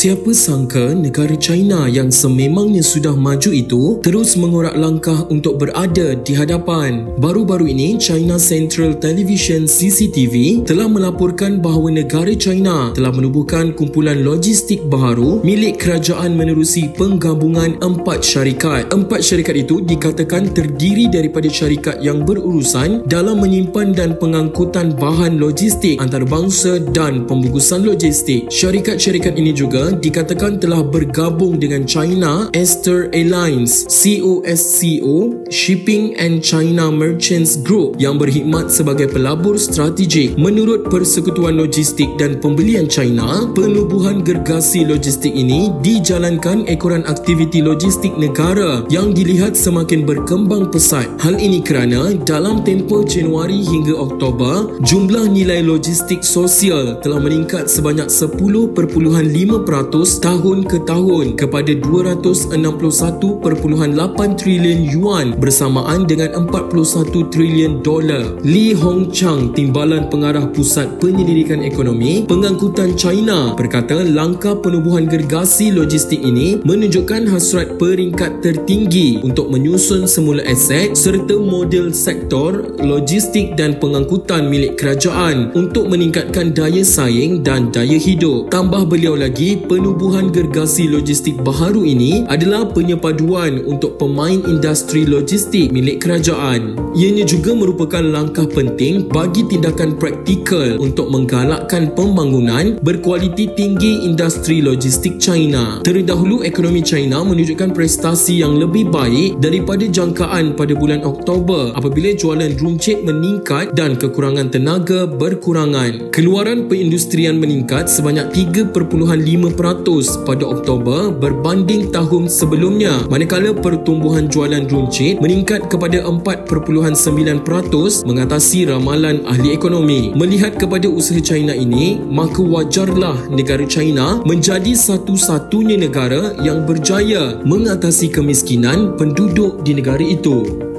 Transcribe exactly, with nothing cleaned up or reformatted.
Siapa sangka negara China yang sememangnya sudah maju itu terus mengorak langkah untuk berada di hadapan. Baru-baru ini, China Central Television C C T V telah melaporkan bahawa negara China telah menubuhkan Kumpulan Logistik Baharu milik Kerajaan menerusi penggabungan empat syarikat. Empat syarikat itu dikatakan terdiri daripada syarikat yang berurusan dalam menyimpan dan pengangkutan bahan logistik antarabangsa dan pembungkusan logistik. Syarikat-syarikat ini juga dikatakan telah bergabung dengan China Eastern Airlines, C O S C O, Shipping and China Merchants Group yang berkhidmat sebagai pelabur strategik. Menurut Persekutuan Logistik dan Pembelian China, penubuhan gergasi logistik ini dijalankan ekoran aktiviti logistik negara yang dilihat semakin berkembang pesat. Hal ini kerana dalam tempoh Januari hingga Oktober, jumlah nilai logistik sosial telah meningkat sebanyak sepuluh perpuluhan lima peratus tahun ke tahun kepada dua ratus enam puluh satu perpuluhan lapan trilion yuan bersamaan dengan empat puluh satu trilion dolar. Li Hongchang, Timbalan Pengarah Pusat Penyelidikan Ekonomi Pengangkutan China, berkata langkah penubuhan gergasi logistik ini menunjukkan hasrat peringkat tertinggi untuk menyusun semula aset serta model sektor logistik dan pengangkutan milik kerajaan untuk meningkatkan daya saing dan daya hidup. Tambah beliau lagi, penubuhan gergasi logistik baharu ini adalah penyepaduan untuk pemain industri logistik milik kerajaan. Ianya juga merupakan langkah penting bagi tindakan praktikal untuk menggalakkan pembangunan berkualiti tinggi industri logistik China. Terdahulu, ekonomi China menunjukkan prestasi yang lebih baik daripada jangkaan pada bulan Oktober apabila jualan runcit meningkat dan kekurangan tenaga berkurangan. Keluaran perindustrian meningkat sebanyak tiga perpuluhan lima peratus pada Oktober berbanding tahun sebelumnya, manakala pertumbuhan jualan runcit meningkat kepada empat perpuluhan sembilan peratus mengatasi ramalan ahli ekonomi. Melihat kepada usaha China ini, maka wajarlah negara China menjadi satu-satunya negara yang berjaya mengatasi kemiskinan penduduk di negara itu.